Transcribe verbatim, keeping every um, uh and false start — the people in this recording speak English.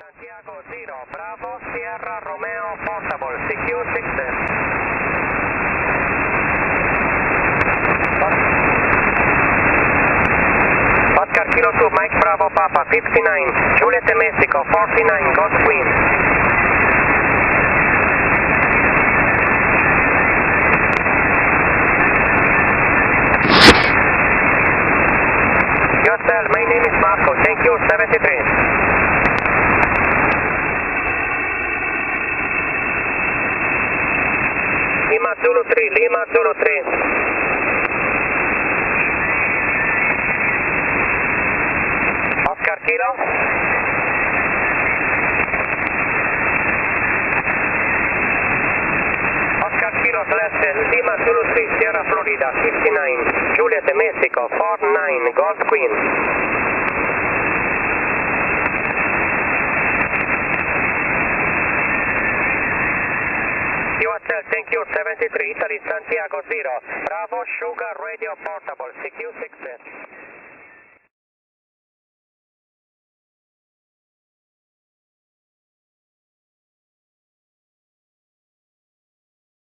Santiago zero, Bravo, Sierra, Romeo, portable, C Q six zero. Oscar Kilo two, Mike Bravo, Papa, fifty-nine, Juliet Mexico, forty-nine, Ghost Queen. Yourself, my name is Marco, thank you, seventy-three. Lima Zulu three, Lima Zulu three. Oscar Kilo. Oscar Kilo left, Lima Zulu three, Sierra Florida, fifty-nine, Juliet Mexico, forty-nine, Gold Queen. Yourself, thank you, seventy-three, Italy, Santiago zero, Bravo, Sugar, Radio, portable, C Q six.